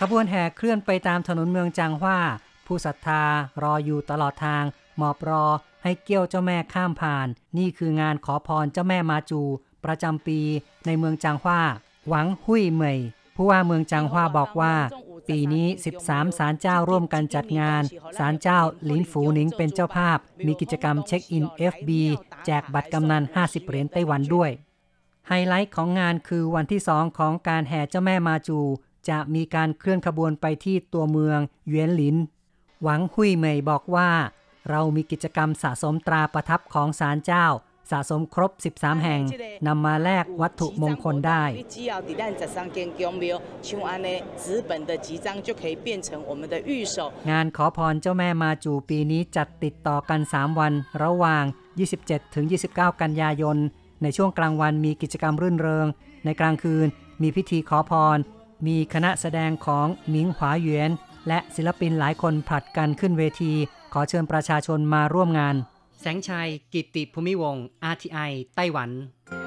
ขบวนแห่เคลื่อนไปตามถนนเมืองจางฮวาผู้ศรัทธารออยู่ตลอดทางหมอบรอให้เกี้ยวเจ้าแม่ข้ามผ่านนี่คืองานขอพรเจ้าแม่มาจูประจำปีในเมืองจางฮวาหวังหุ่ยเหมยผู้ว่าเมืองจางฮวาบอกว่าปีนี้13ศาลเจ้าร่วมกันจัดงานศาลเจ้าหลินฝูหนิงเป็นเจ้าภาพมีกิจกรรมเช็คอิน FB แจกบัตรกำนัน50เหรียญไต้หวันด้วยไฮไลท์ของงานคือวันที่2ของการแห่เจ้าแม่มาจูจะมีการเคลื่อนขบวนไปที่ตัวเมืองเหวียนหลินหวังหุ่ยเหมยบอกว่าเรามีกิจกรรมสะสมตราประทับของศาลเจ้าสะสมครบ13แห่งนำมาแลกวัตถุมงคลได้งานขอพรเจ้าแม่มาจูปีนี้จัดติดต่อกัน3วันระหว่าง 27-29 กันยายนในช่วงกลางวันมีกิจกรรมรื่นเริงในกลางคืนมีพิธีขอพรมีคณะแสดงของหมิงหวาเหวียนและศิลปินหลายคนผลัดกันขึ้นเวทีขอเชิญประชาชนมาร่วมงานแสงชัยกิตติภูมิวงศ์ RTI ไต้หวัน